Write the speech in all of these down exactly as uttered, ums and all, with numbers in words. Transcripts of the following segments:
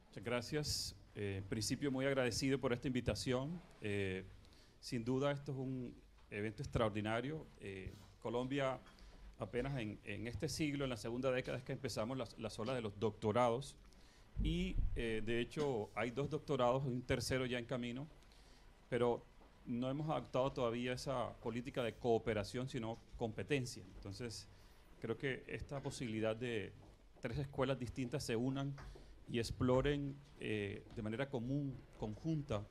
Muchas gracias. Eh, en principio, muy agradecido por esta invitación. Eh, sin duda, esto es un evento extraordinario. Eh, Colombia, apenas en, en este siglo, en la segunda década, es que empezamos las, las olas de los doctorados. Y, eh, de hecho, hay dos doctorados, un tercero ya en camino, pero no hemos adoptado todavía esa política de cooperación, sino competencia. Entonces, creo que esta posibilidad de tres escuelas distintas se unan y exploren eh, de manera común, conjunta,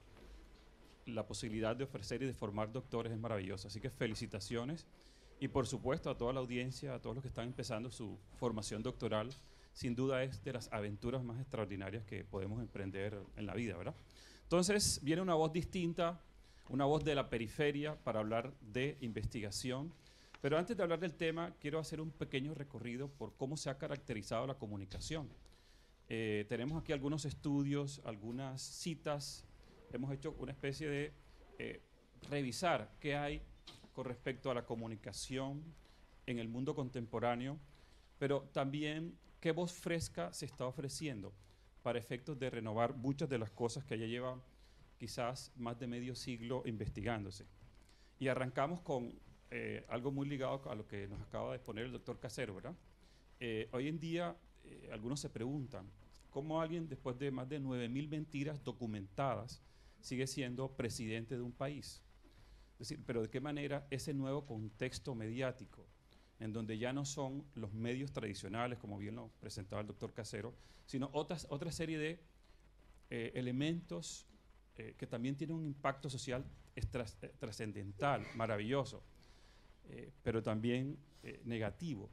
la posibilidad de ofrecer y de formar doctores es maravillosa. Así que felicitaciones y por supuesto a toda la audiencia, a todos los que están empezando su formación doctoral, sin duda es de las aventuras más extraordinarias que podemos emprender en la vida, ¿verdad? Entonces viene una voz distinta, una voz de la periferia para hablar de investigación. Pero antes de hablar del tema, quiero hacer un pequeño recorrido por cómo se ha caracterizado la comunicación. Eh, tenemos aquí algunos estudios, algunas citas. Hemos hecho una especie de eh, revisar qué hay con respecto a la comunicación en el mundo contemporáneo, pero también qué voz fresca se está ofreciendo para efectos de renovar muchas de las cosas que ya llevan quizás más de medio siglo investigándose. Y arrancamos con eh, algo muy ligado a lo que nos acaba de exponer el doctor Casero, ¿verdad? Eh, hoy en día eh, algunos se preguntan cómo alguien después de más de nueve mil mentiras documentadas sigue siendo presidente de un país. Es decir, pero de qué manera ese nuevo contexto mediático, en donde ya no son los medios tradicionales, como bien lo presentaba el doctor Casero, sino otras, otra serie de eh, elementos eh, que también tienen un impacto social trascendental, maravilloso, eh, pero también eh, negativo,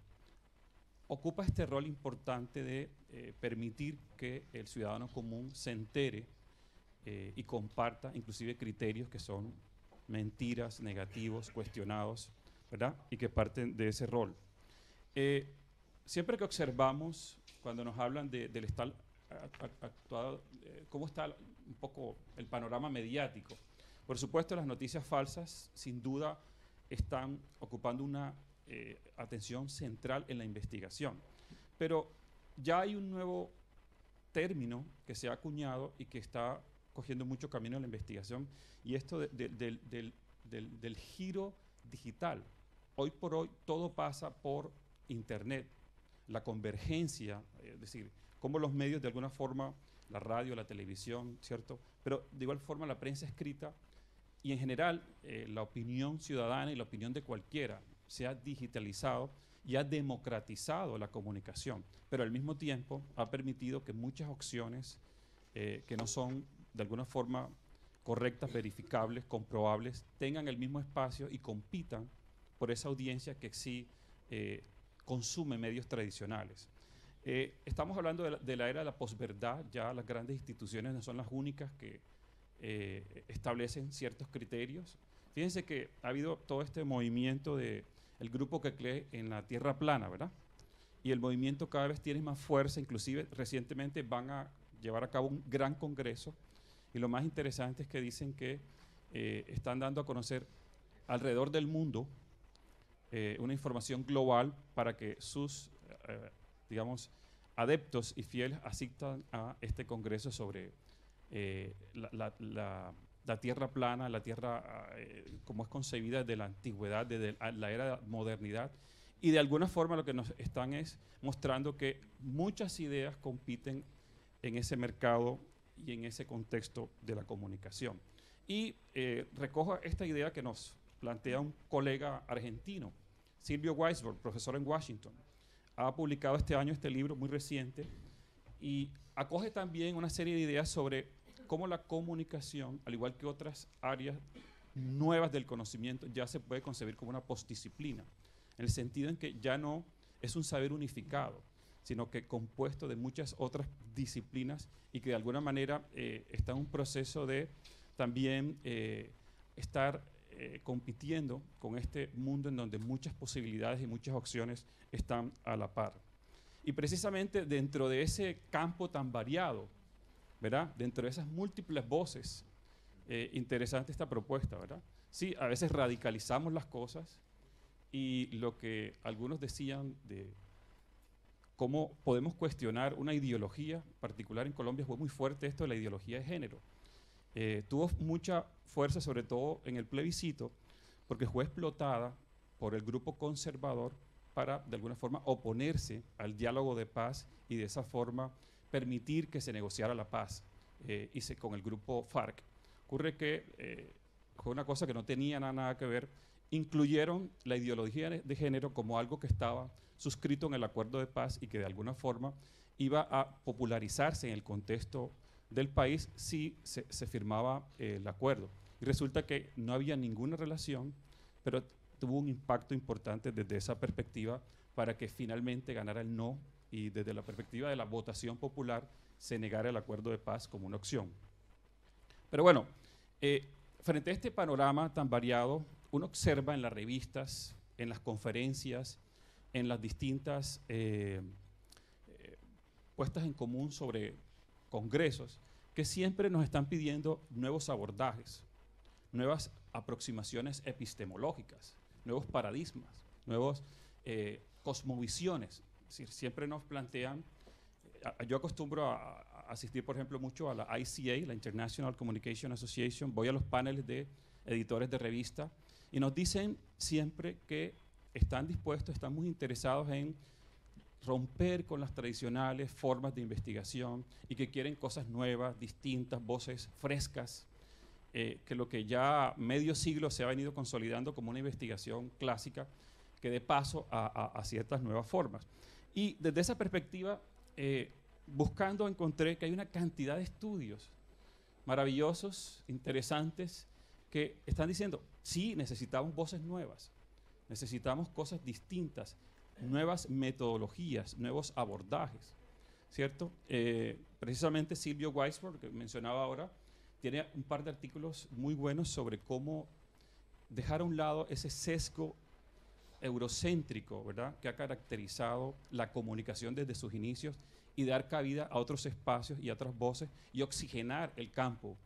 ocupa este rol importante de eh, permitir que el ciudadano común se entere eh, y comparta inclusive criterios que son mentiras, negativos, cuestionados, ¿verdad? Y que parten de ese rol. Eh, siempre que observamos, cuando nos hablan de, del estado actuado, eh, cómo está un poco el panorama mediático, por supuesto las noticias falsas sin duda están ocupando una eh, atención central en la investigación, pero ya hay un nuevo término que se ha acuñado y que está cogiendo mucho camino en la investigación, y esto de, de, de, del, del, del giro digital. Hoy por hoy todo pasa por Internet, la convergencia, es decir, cómo los medios de alguna forma, la radio, la televisión, ¿cierto? Pero de igual forma la prensa escrita y en general eh, la opinión ciudadana y la opinión de cualquiera se ha digitalizado y ha democratizado la comunicación, pero al mismo tiempo ha permitido que muchas opciones eh, que no son de alguna forma correctas, verificables, comprobables, tengan el mismo espacio y compitan por esa audiencia que sí eh, consume medios tradicionales. Eh, estamos hablando de la, de la era de la posverdad, ya las grandes instituciones no son las únicas que eh, establecen ciertos criterios. Fíjense que ha habido todo este movimiento de el grupo que cree en la tierra plana, ¿verdad? Y el movimiento cada vez tiene más fuerza, inclusive recientemente van a llevar a cabo un gran congreso y lo más interesante es que dicen que eh, están dando a conocer alrededor del mundo eh, una información global para que sus, eh, digamos, adeptos y fieles asistan a este congreso sobre eh, la, la, la, la tierra plana, la tierra eh, como es concebida desde la antigüedad, desde la era de la modernidad, y de alguna forma lo que nos están es mostrando que muchas ideas compiten en ese mercado y en ese contexto de la comunicación. Y eh, recojo esta idea que nos plantea un colega argentino, Silvio Weisberg, profesor en Washington. Ha publicado este año este libro muy reciente y acoge también una serie de ideas sobre cómo la comunicación, al igual que otras áreas nuevas del conocimiento, ya se puede concebir como una postdisciplina, en el sentido en que ya no es un saber unificado, sino que compuesto de muchas otras disciplinas y que de alguna manera eh, está en un proceso de también eh, estar eh, compitiendo con este mundo en donde muchas posibilidades y muchas opciones están a la par. Y precisamente dentro de ese campo tan variado, ¿verdad? Dentro de esas múltiples voces, eh, interesante esta propuesta, ¿verdad? Sí, a veces radicalizamos las cosas y lo que algunos decían de cómo podemos cuestionar una ideología particular en Colombia. Fue muy fuerte esto de la ideología de género. Eh, tuvo mucha fuerza, sobre todo en el plebiscito, porque fue explotada por el grupo conservador para, de alguna forma, oponerse al diálogo de paz y de esa forma permitir que se negociara la paz eh, y se, con el grupo FARC. Ocurre que eh, fue una cosa que no tenía nada, nada que ver. Incluyeron la ideología de género como algo que estaba suscrito en el acuerdo de paz y que de alguna forma iba a popularizarse en el contexto del país si se, se firmaba eh, el acuerdo. Y resulta que no había ninguna relación, pero tuvo un impacto importante desde esa perspectiva para que finalmente ganara el no y desde la perspectiva de la votación popular se negara el acuerdo de paz como una opción. Pero bueno, eh, frente a este panorama tan variado, uno observa en las revistas, en las conferencias, en las distintas eh, eh, puestas en común sobre congresos, que siempre nos están pidiendo nuevos abordajes, nuevas aproximaciones epistemológicas, nuevos paradigmas, nuevas eh, cosmovisiones. Es decir, siempre nos plantean, eh, yo acostumbro a, a asistir, por ejemplo, mucho a la I C A, la International Communication Association, voy a los paneles de editores de revista y nos dicen siempre que están dispuestos, están muy interesados en romper con las tradicionales formas de investigación y que quieren cosas nuevas, distintas, voces frescas, eh, que lo que ya medio siglo se ha venido consolidando como una investigación clásica que dé paso a, a, a ciertas nuevas formas. Y desde esa perspectiva, eh, buscando encontré que hay una cantidad de estudios maravillosos, interesantes, que están diciendo, sí, necesitamos voces nuevas, necesitamos cosas distintas, nuevas metodologías, nuevos abordajes, ¿cierto? Eh, precisamente Silvio Weisberg, que mencionaba ahora, tiene un par de artículos muy buenos sobre cómo dejar a un lado ese sesgo eurocéntrico, ¿verdad?, que ha caracterizado la comunicación desde sus inicios y dar cabida a otros espacios y a otras voces y oxigenar el campo.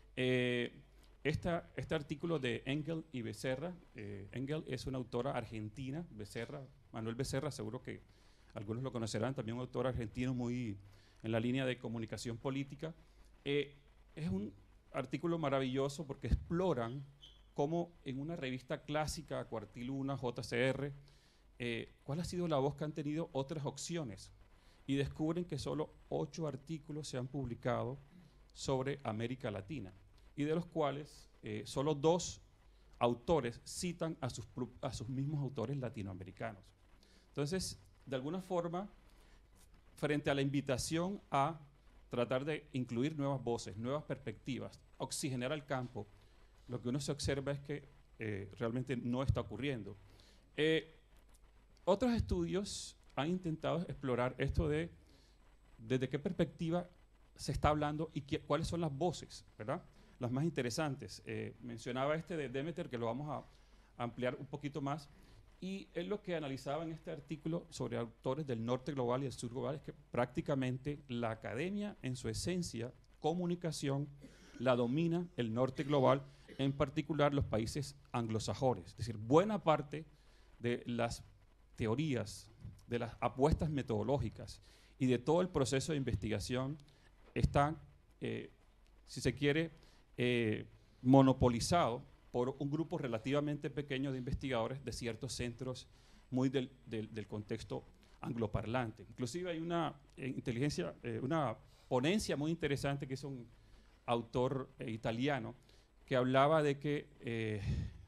Eh, esta, este artículo de Engel y Becerra, eh, Engel es una autora argentina, Becerra, Manuel Becerra, seguro que algunos lo conocerán, también un autor argentino muy en la línea de comunicación política. Eh, es un artículo maravilloso porque exploran cómo en una revista clásica, Cuartil Una, J C R, eh, cuál ha sido la voz que han tenido otras opciones. Y descubren que solo ocho artículos se han publicado sobre América Latina, y de los cuales eh, solo dos autores citan a sus, a sus mismos autores latinoamericanos. Entonces, de alguna forma, frente a la invitación a tratar de incluir nuevas voces, nuevas perspectivas, oxigenar al campo, lo que uno se observa es que eh, realmente no está ocurriendo. Eh, otros estudios han intentado explorar esto de desde qué perspectiva se está hablando y qué, cuáles son las voces, ¿verdad?, las más interesantes. Eh, mencionaba este de Demeter, que lo vamos a ampliar un poquito más, y él lo que analizaba en este artículo sobre autores del norte global y del sur global es que prácticamente la academia, en su esencia, comunicación, la domina el norte global, en particular los países anglosajones. Es decir, buena parte de las teorías, de las apuestas metodológicas y de todo el proceso de investigación están, eh, si se quiere, eh, monopolizado por un grupo relativamente pequeño de investigadores de ciertos centros muy del, del, del contexto angloparlante. Inclusive hay una eh, inteligencia, eh, una ponencia muy interesante que hizo un autor eh, italiano que hablaba de que eh,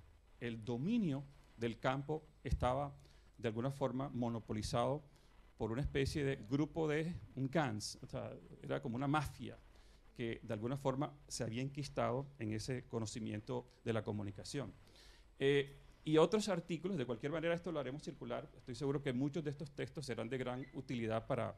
el dominio del campo estaba de alguna forma monopolizado por una especie de grupo de un Gans, o sea, era como una mafia que de alguna forma se había enquistado en ese conocimiento de la comunicación. Eh, y otros artículos, de cualquier manera esto lo haremos circular, estoy seguro que muchos de estos textos serán de gran utilidad para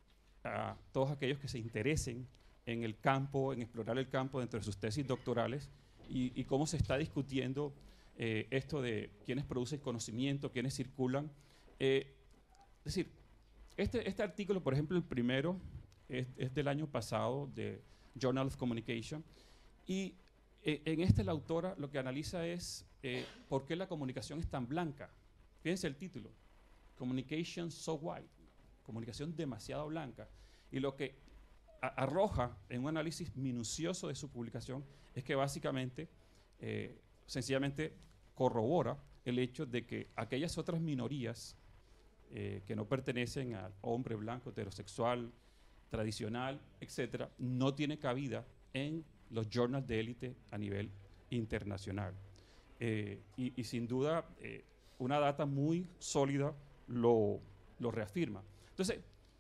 a todos aquellos que se interesen en el campo, en explorar el campo dentro de sus tesis doctorales y, y cómo se está discutiendo eh, esto de quiénes producen conocimiento, quiénes circulan. Eh, es decir, este, este artículo, por ejemplo, el primero es, es del año pasado, de Journal of Communication, y eh, en este la autora lo que analiza es eh, por qué la comunicación es tan blanca. Fíjense el título, Communication So White. comunicación demasiado blanca. Y lo que a, arroja en un análisis minucioso de su publicación es que básicamente, eh, sencillamente corrobora el hecho de que aquellas otras minorías eh, que no pertenecen al hombre blanco, heterosexual, tradicional, etcétera, no tienen cabida en los journals de élite a nivel internacional. Eh, y, y sin duda, eh, una data muy sólida lo, lo reafirma. Entonces,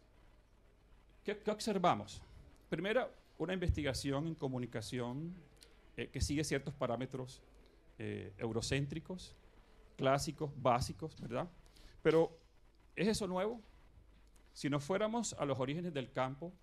¿qué, qué observamos? Primero, una investigación en comunicación eh, que sigue ciertos parámetros eh, eurocéntricos, clásicos, básicos, ¿verdad? Pero, ¿es eso nuevo? Si nos fuéramos a los orígenes del campo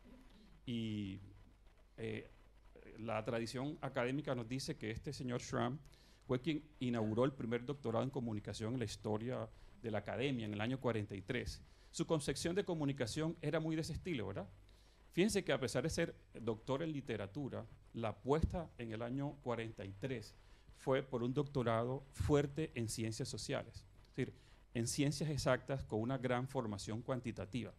y eh, la tradición académica nos dice que este señor Schramm fue quien inauguró el primer doctorado en comunicación en la historia de la academia en el año cuarenta y tres. Su concepción de comunicación era muy de ese estilo, ¿verdad? Fíjense que a pesar de ser doctor en literatura, la apuesta en el año cuarenta y tres fue por un doctorado fuerte en ciencias sociales, es decir, en ciencias exactas con una gran formación cuantitativa.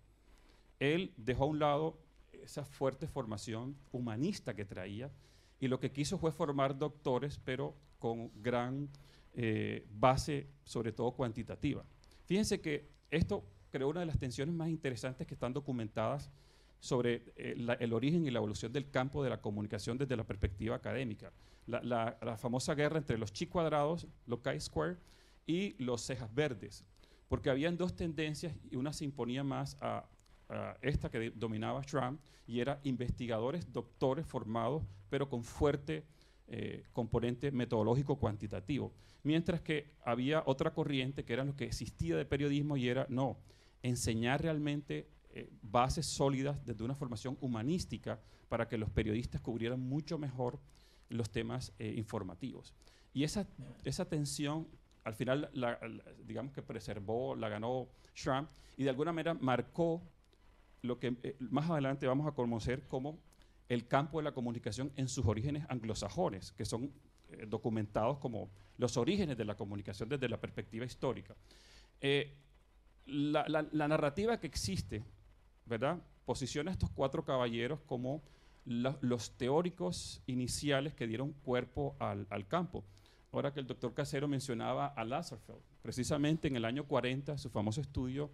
Él dejó a un lado esa fuerte formación humanista que traía y lo que quiso fue formar doctores, pero con gran eh, base, sobre todo cuantitativa. Fíjense que esto creó una de las tensiones más interesantes que están documentadas sobre eh, la, el origen y la evolución del campo de la comunicación desde la perspectiva académica. La, la, la famosa guerra entre los chi cuadrados, los chi-square, y los cejas verdes, porque habían dos tendencias y una se imponía más a, a esta que dominaba Schramm, y era investigadores, doctores formados, pero con fuerte eh, componente metodológico cuantitativo, mientras que había otra corriente que era lo que existía de periodismo y era, no, enseñar realmente eh, bases sólidas desde una formación humanística para que los periodistas cubrieran mucho mejor los temas eh, informativos. Y esa, esa tensión al final, la, la, digamos que preservó, la ganó Schramm y de alguna manera marcó lo que eh, más adelante vamos a conocer como el campo de la comunicación en sus orígenes anglosajones, que son eh, documentados como los orígenes de la comunicación desde la perspectiva histórica. Eh, la, la, la narrativa que existe, ¿verdad?, posiciona a estos cuatro caballeros como la, los teóricos iniciales que dieron cuerpo al, al campo. Ahora que el doctor Casero mencionaba a Lazarsfeld, precisamente en el año cuarenta, su famoso estudio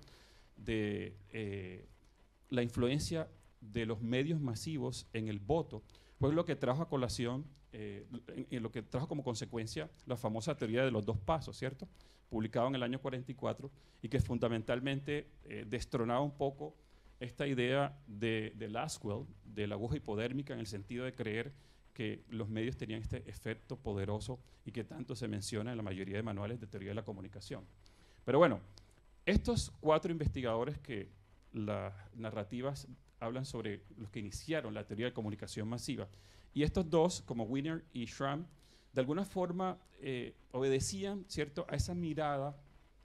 de eh, la influencia de los medios masivos en el voto, fue lo que trajo a colación, eh, en, en lo que trajo como consecuencia la famosa teoría de los dos pasos, ¿cierto?, publicado en el año cuarenta y cuatro, y que fundamentalmente eh, destronaba un poco esta idea de, de Lasswell, de la aguja hipodérmica, en el sentido de creer que los medios tenían este efecto poderoso y que tanto se menciona en la mayoría de manuales de teoría de la comunicación. Pero bueno, estos cuatro investigadores que las narrativas hablan sobre los que iniciaron la teoría de comunicación masiva, y estos dos, como Wiener y Schramm, de alguna forma eh, obedecían, ¿cierto?, a esa mirada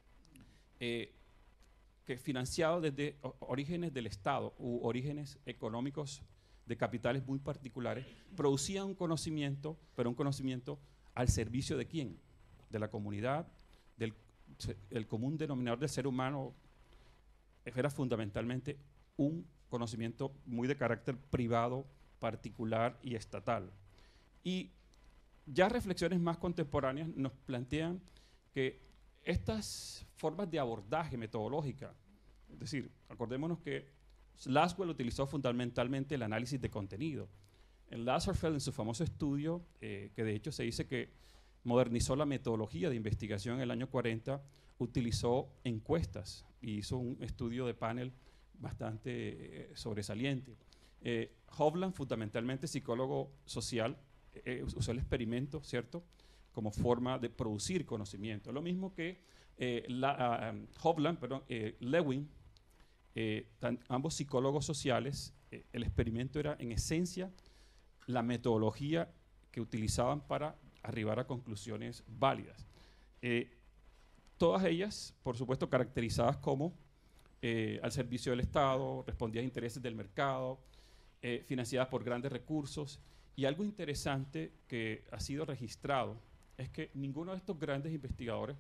eh, que financiado desde orígenes del Estado u orígenes económicos de capitales muy particulares, producían un conocimiento, pero un conocimiento al servicio de quién, de la comunidad, del el común denominador del ser humano. Era fundamentalmente un conocimiento muy de carácter privado, particular y estatal. Y ya reflexiones más contemporáneas nos plantean que estas formas de abordaje metodológica, es decir, acordémonos que Lasswell utilizó fundamentalmente el análisis de contenido. En Lazarsfeld, en su famoso estudio, eh, que de hecho se dice que modernizó la metodología de investigación en el año cuarenta, utilizó encuestas y hizo un estudio de panel bastante eh, sobresaliente. Eh, Hovland, fundamentalmente psicólogo social, eh, usó el experimento, ¿cierto?, como forma de producir conocimiento. Lo mismo que eh, la, uh, Hovland, perdón, eh, Lewin, eh, tan, ambos psicólogos sociales, eh, el experimento era en esencia la metodología que utilizaban para arribar a conclusiones válidas. Eh, todas ellas, por supuesto, caracterizadas como eh, al servicio del Estado, respondían a intereses del mercado, eh, financiadas por grandes recursos. Y algo interesante que ha sido registrado es que ninguno de estos grandes investigadores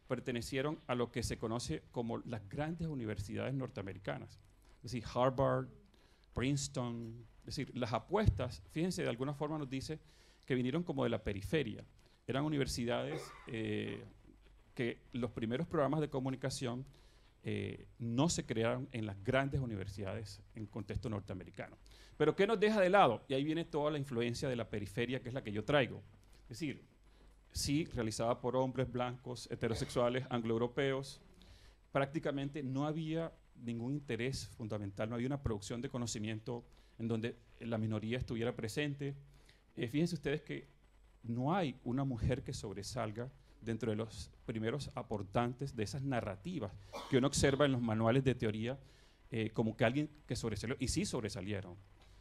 pertenecieron a lo que se conoce como las grandes universidades norteamericanas. Es decir, Harvard, Princeton, es decir, las apuestas, fíjense, de alguna forma nos dice que vinieron como de la periferia. Eran universidades eh, que los primeros programas de comunicación eh, no se crearon en las grandes universidades en contexto norteamericano. Pero ¿qué nos deja de lado? Y ahí viene toda la influencia de la periferia, que es la que yo traigo. Es decir, sí, realizada por hombres blancos, heterosexuales, angloeuropeos, prácticamente no había ningún interés fundamental, no había una producción de conocimiento en donde la minoría estuviera presente. Eh, fíjense ustedes que no hay una mujer que sobresalga dentro de los primeros aportantes de esas narrativas que uno observa en los manuales de teoría eh, como que alguien que sobresalió, y sí sobresalieron.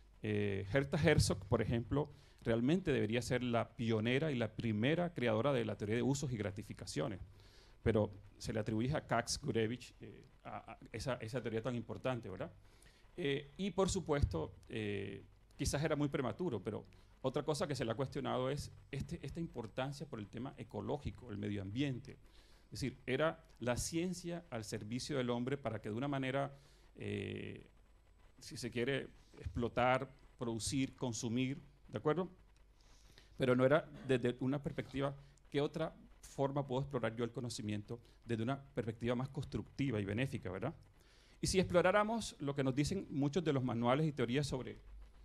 Eh, Herta Herzog, por ejemplo, realmente debería ser la pionera y la primera creadora de la teoría de usos y gratificaciones, pero se le atribuye a Kac-Gurevich eh, a, a esa, esa teoría tan importante, ¿verdad? Eh, y por supuesto, eh, quizás era muy prematuro, pero otra cosa que se le ha cuestionado es este, esta importancia por el tema ecológico, el medio ambiente. Es decir, era la ciencia al servicio del hombre para que de una manera, eh, si se quiere, explotar, producir, consumir, ¿de acuerdo? Pero no era desde una perspectiva, ¿qué otra forma puedo explorar yo el conocimiento desde una perspectiva más constructiva y benéfica, ¿verdad? Y si exploráramos lo que nos dicen muchos de los manuales y teorías sobre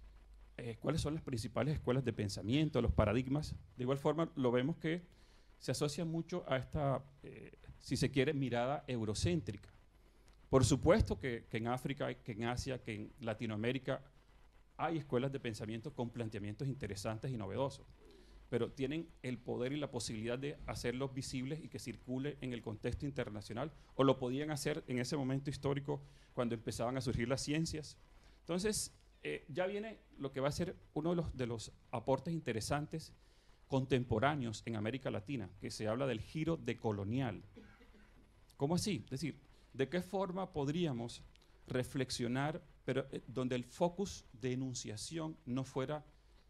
eh, cuáles son las principales escuelas de pensamiento, los paradigmas, de igual forma lo vemos que se asocia mucho a esta, eh, si se quiere, mirada eurocéntrica. Por supuesto que, que en África, que en Asia, que en Latinoamérica hay escuelas de pensamiento con planteamientos interesantes y novedosos, pero tienen el poder y la posibilidad de hacerlos visibles y que circule en el contexto internacional, o lo podían hacer en ese momento histórico cuando empezaban a surgir las ciencias. Entonces, eh, ya viene lo que va a ser uno de los, de los aportes interesantes contemporáneos en América Latina, que se habla del giro decolonial. ¿Cómo así? Es decir, ¿de qué forma podríamos reflexionar, pero eh, donde el focus de enunciación no fuera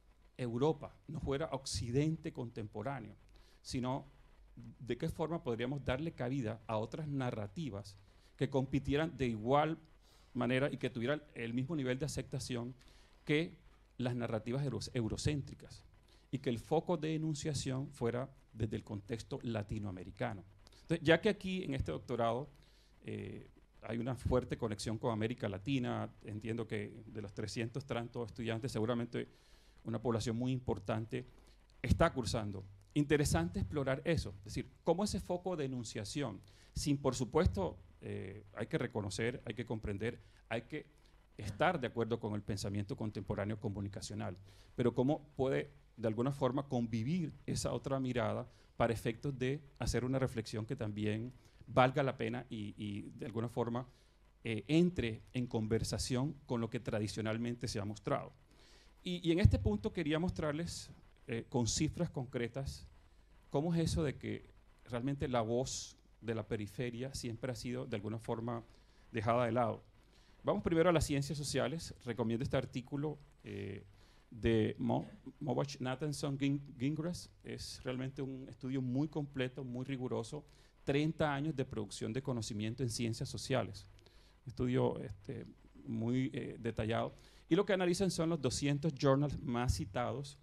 Europa, no fuera Occidente contemporáneo, sino de qué forma podríamos darle cabida a otras narrativas que compitieran de igual manera y que tuvieran el mismo nivel de aceptación que las narrativas euro eurocéntricas, y que el foco de enunciación fuera desde el contexto latinoamericano. Entonces, ya que aquí en este doctorado eh, hay una fuerte conexión con América Latina, entiendo que de los trescientos tantos estudiantes seguramente una población muy importante está cursando. Interesante explorar eso, es decir, cómo ese foco de enunciación, sin por supuesto, eh, hay que reconocer, hay que comprender, hay que estar de acuerdo con el pensamiento contemporáneo comunicacional, pero cómo puede de alguna forma convivir esa otra mirada para efectos de hacer una reflexión que también valga la pena y, y de alguna forma eh, entre en conversación con lo que tradicionalmente se ha mostrado. Y, y en este punto quería mostrarles eh, con cifras concretas cómo es eso de que realmente la voz de la periferia siempre ha sido de alguna forma dejada de lado. Vamos primero a las ciencias sociales. Recomiendo este artículo eh, de Mo, Mobach Nathanson Gingras. Es realmente un estudio muy completo, muy riguroso. treinta años de producción de conocimiento en ciencias sociales. Un estudio este, muy eh, detallado. Y lo que analizan son los doscientos journals más citados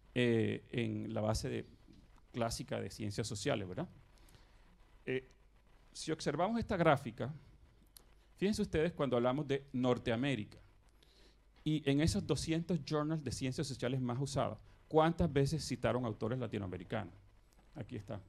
eh, en la base de, clásica de ciencias sociales, ¿verdad? Eh, si observamos esta gráfica, fíjense ustedes cuando hablamos de Norteamérica, y en esos doscientos journals de ciencias sociales más usados, ¿cuántas veces citaron autores latinoamericanos? Aquí está.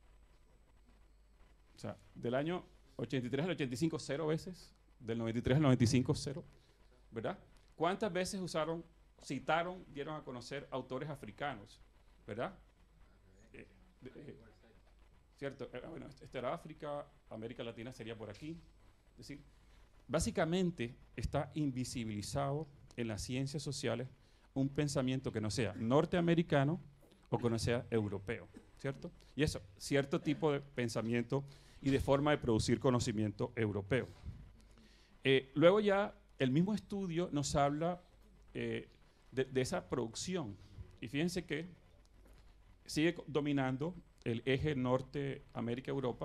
O sea, del año ochenta y tres al ochenta y cinco, cero veces. Del noventa y tres al noventa y cinco, cero. ¿Verdad? ¿Cuántas veces usaron, citaron, dieron a conocer autores africanos? ¿Verdad? Eh, eh, ¿Cierto? Eh, bueno, esta era África, América Latina sería por aquí. Es decir, básicamente está invisibilizado en las ciencias sociales un pensamiento que no sea norteamericano o que no sea europeo, ¿cierto? Y eso, cierto tipo de pensamiento y de forma de producir conocimiento europeo. Eh, luego ya el mismo estudio nos habla eh, de, de esa producción. Y fíjense que sigue dominando el eje Norte, América, Europa,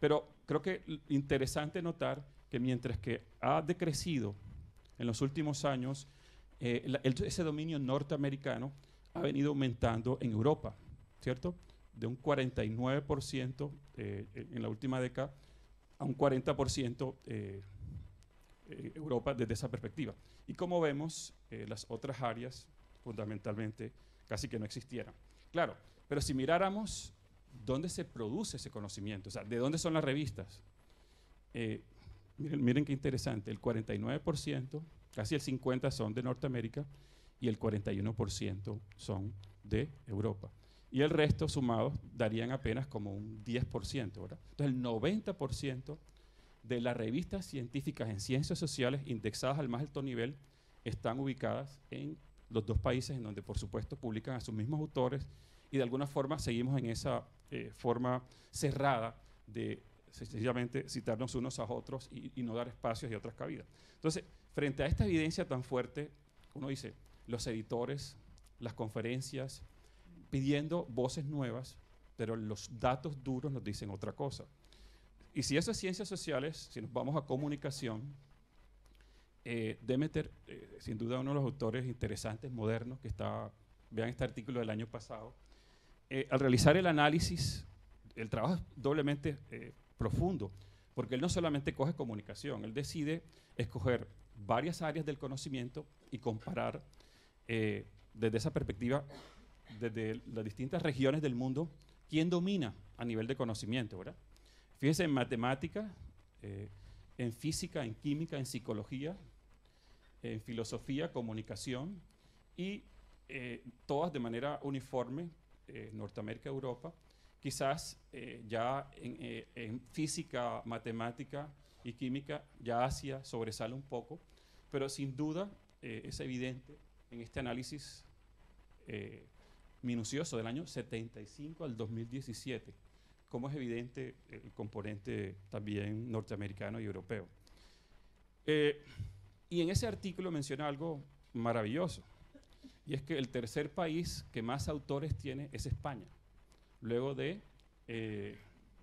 Pero creo que interesante notar que mientras que ha decrecido en los últimos años, eh, la, el, ese dominio norteamericano ha venido aumentando en Europa, ¿cierto? De un cuarenta y nueve por ciento eh, en la última década a un cuarenta por ciento eh, eh, Europa desde esa perspectiva. Y como vemos, eh, las otras áreas fundamentalmente casi que no existieran. Claro, pero si miráramos dónde se produce ese conocimiento, o sea, de dónde son las revistas, eh, miren, miren qué interesante, el cuarenta y nueve por ciento, casi el cincuenta por ciento son de Norteamérica y el cuarenta y uno por ciento son de Europa. Y el resto sumados darían apenas como un diez por ciento, ¿verdad? Entonces el noventa por ciento de las revistas científicas en ciencias sociales indexadas al más alto nivel están ubicadas en los dos países en donde por supuesto publican a sus mismos autores y de alguna forma seguimos en esa eh, forma cerrada de sencillamente citarnos unos a otros y, y no dar espacios y otras cabidas. Entonces, frente a esta evidencia tan fuerte, uno dice, los editores, las conferencias, pidiendo voces nuevas, pero los datos duros nos dicen otra cosa. Y si eso es ciencias sociales, si nos vamos a comunicación, eh, Demeter, eh, sin duda uno de los autores interesantes, modernos, que está, vean este artículo del año pasado, eh, al realizar el análisis, el trabajo es doblemente eh, profundo, porque él no solamente coge comunicación, él decide escoger varias áreas del conocimiento y comparar eh, desde esa perspectiva, desde las distintas regiones del mundo, quién domina a nivel de conocimiento, ¿verdad? Fíjense en matemática, eh, en física, en química, en psicología, en filosofía, comunicación, y eh, todas de manera uniforme, eh, Norteamérica, Europa, quizás eh, ya en, eh, en física, matemática y química, ya Asia sobresale un poco, pero sin duda eh, es evidente en este análisis eh, minucioso del año setenta y cinco al dos mil diecisiete, como es evidente el componente también norteamericano y europeo. Eh, y en ese artículo menciona algo maravilloso, y es que el tercer país que más autores tiene es España, luego de eh,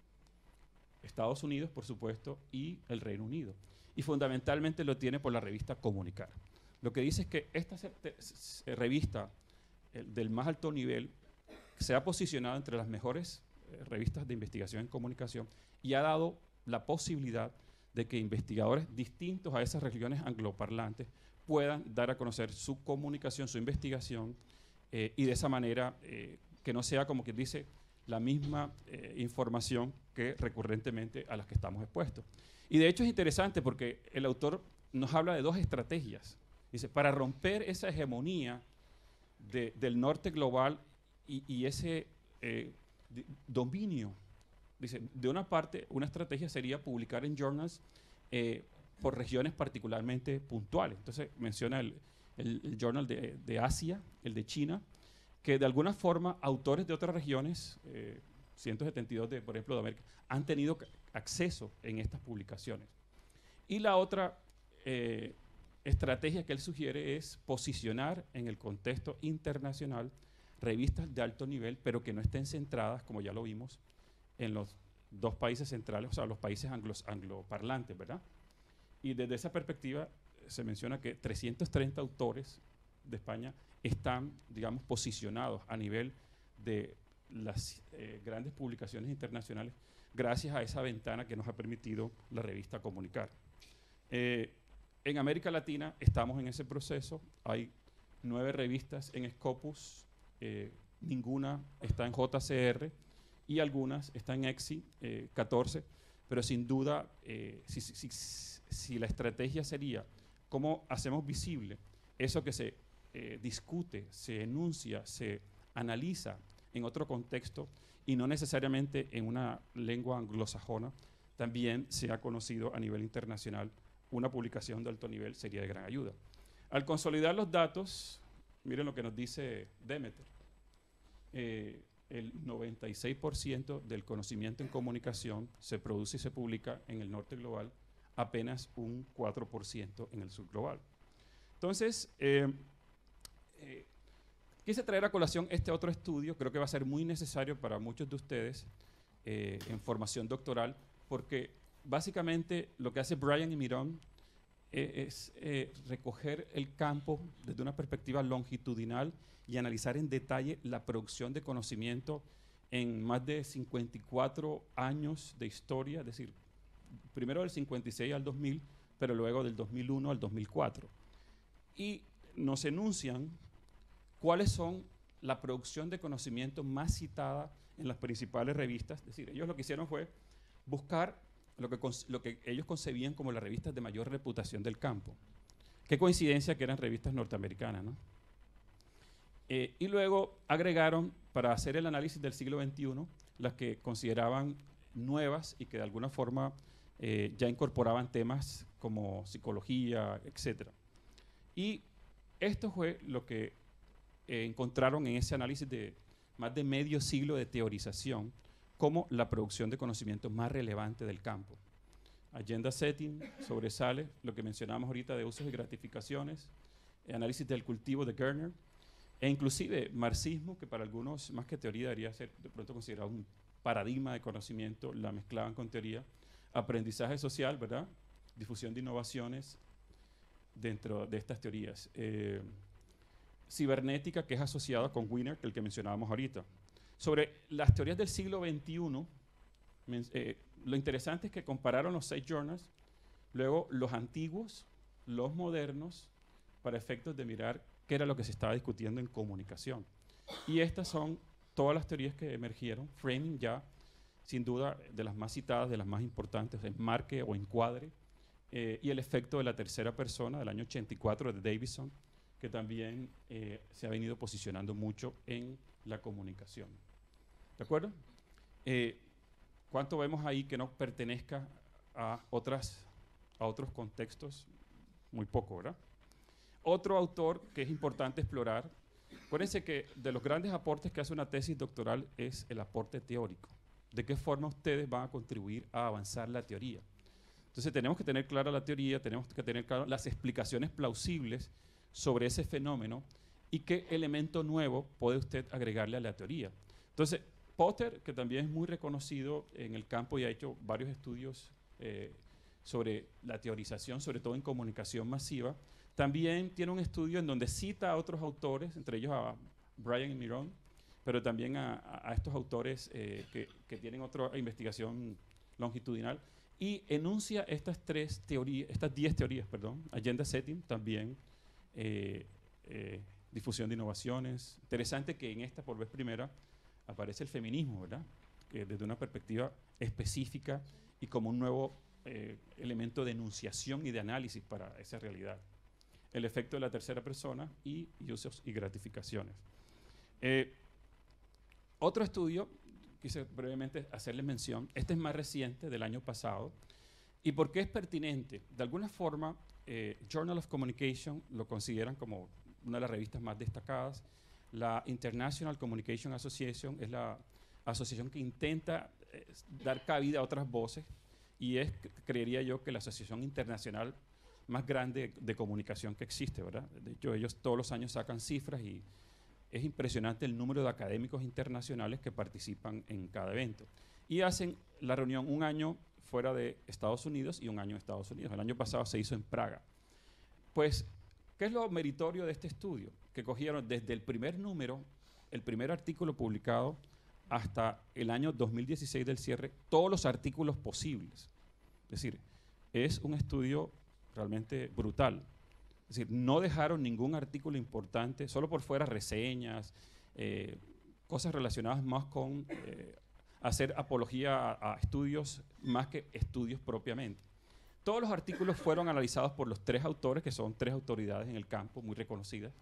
Estados Unidos, por supuesto, y el Reino Unido. Y fundamentalmente lo tiene por la revista Comunicar. Lo que dice es que esta revista eh, del más alto nivel se ha posicionado entre las mejores eh, revistas de investigación en comunicación y ha dado la posibilidad de que investigadores distintos a esas regiones angloparlantes puedan dar a conocer su comunicación, su investigación, eh, y de esa manera eh, que no sea como quien dice la misma eh, información que recurrentemente a las que estamos expuestos. Y de hecho es interesante porque el autor nos habla de dos estrategias. Dice, para romper esa hegemonía de, del norte global y, y ese eh, de, dominio, dice, de una parte, una estrategia sería publicar en journals eh, por regiones particularmente puntuales. Entonces menciona el, el, el journal de, de Asia, el de China, que de alguna forma autores de otras regiones, eh, ciento setenta y dos de, por ejemplo, de América, han tenido acceso en estas publicaciones. Y la otra eh, estrategia que él sugiere es posicionar en el contexto internacional revistas de alto nivel, pero que no estén centradas, como ya lo vimos, en los dos países centrales, o sea, los países anglos, angloparlantes, ¿verdad? Y desde esa perspectiva se menciona que trescientos treinta autores de España están, digamos, posicionados a nivel de las eh, grandes publicaciones internacionales gracias a esa ventana que nos ha permitido la revista Comunicar. Eh, en América Latina estamos en ese proceso, hay nueve revistas en Scopus, eh, ninguna está en J C R y algunas están en E X I, eh, catorce, pero sin duda, eh, si, si, si, si la estrategia sería cómo hacemos visible eso que se eh, discute, se enuncia, se analiza en otro contexto y no necesariamente en una lengua anglosajona, también se ha conocido a nivel internacional, una publicación de alto nivel sería de gran ayuda. Al consolidar los datos, miren lo que nos dice Demeter, eh, el noventa y seis por ciento del conocimiento en comunicación se produce y se publica en el norte global, apenas un cuatro por ciento en el sur global. Entonces, eh, eh, quise traer a colación este otro estudio, creo que va a ser muy necesario para muchos de ustedes eh, en formación doctoral, porque básicamente lo que hace Bryant y Mirón eh, es eh, recoger el campo desde una perspectiva longitudinal y analizar en detalle la producción de conocimiento en más de cincuenta y cuatro años de historia, es decir, primero del cincuenta y seis al dos mil, pero luego del dos mil uno al dos mil cuatro. Y nos enuncian cuáles son la producción de conocimiento más citada en las principales revistas. Es decir, ellos lo que hicieron fue buscar lo que, lo que ellos concebían como las revistas de mayor reputación del campo. Qué coincidencia que eran revistas norteamericanas, ¿no? Eh, y luego agregaron, para hacer el análisis del siglo veintiuno, las que consideraban nuevas y que de alguna forma eh, ya incorporaban temas como psicología, etcétera. Y esto fue lo que eh, encontraron en ese análisis de más de medio siglo de teorización como la producción de conocimiento más relevante del campo. Agenda Setting sobresale lo que mencionamos ahorita de usos y gratificaciones, eh, análisis del cultivo de Gerner, e inclusive marxismo, que para algunos más que teoría debería ser de pronto considerado un paradigma de conocimiento, la mezclaban con teoría, aprendizaje social, ¿verdad? Difusión de innovaciones dentro de estas teorías. Eh, cibernética, que es asociada con Wiener, que el que mencionábamos ahorita. Sobre las teorías del siglo veintiuno, eh, lo interesante es que compararon los seis journals, luego los antiguos, los modernos, para efectos de mirar qué era lo que se estaba discutiendo en comunicación. Y estas son todas las teorías que emergieron. Framing ya, sin duda, de las más citadas, de las más importantes, enmarque o encuadre, eh, y el efecto de la tercera persona del año ochenta y cuatro de Davidson, que también eh, se ha venido posicionando mucho en la comunicación. ¿De acuerdo? Eh, ¿Cuánto vemos ahí que no pertenezca a, otras, a otros contextos? Muy poco, ¿verdad? Otro autor que es importante explorar, acuérdense que de los grandes aportes que hace una tesis doctoral es el aporte teórico. ¿De qué forma ustedes van a contribuir a avanzar la teoría? Entonces tenemos que tener clara la teoría, tenemos que tener claras las explicaciones plausibles sobre ese fenómeno y qué elemento nuevo puede usted agregarle a la teoría. Entonces, Potter, que también es muy reconocido en el campo y ha hecho varios estudios eh, sobre la teorización, sobre todo en comunicación masiva, también tiene un estudio en donde cita a otros autores, entre ellos a Bryant y Mirón, pero también a, a, a estos autores eh, que, que tienen otra investigación longitudinal, y enuncia estas tres teorías, estas diez teorías, perdón, Agenda Setting, también eh, eh, difusión de innovaciones. Interesante que en esta, por vez primera, aparece el feminismo, ¿verdad? Que desde una perspectiva específica y como un nuevo eh, elemento de enunciación y de análisis para esa realidad. El efecto de la tercera persona y usos y gratificaciones. Eh, otro estudio, quise brevemente hacerles mención, este es más reciente, del año pasado. ¿Y por qué es pertinente? De alguna forma, eh, Journal of Communication lo consideran como una de las revistas más destacadas. La International Communication Association es la asociación que intenta eh, dar cabida a otras voces y es, creería yo, que la asociación internacional más grande de comunicación que existe, ¿verdad? De hecho, ellos todos los años sacan cifras y es impresionante el número de académicos internacionales que participan en cada evento. Y hacen la reunión un año fuera de Estados Unidos y un año en Estados Unidos. El año pasado se hizo en Praga. Pues, ¿qué es lo meritorio de este estudio? Que cogieron desde el primer número, el primer artículo publicado, hasta el año dos mil dieciséis del cierre, todos los artículos posibles. Es decir, es un estudio realmente brutal. Es decir, no dejaron ningún artículo importante, solo por fuera reseñas, eh, cosas relacionadas más con eh, hacer apología a, a estudios más que estudios propiamente. Todos los artículos fueron analizados por los tres autores, que son tres autoridades en el campo muy reconocidas,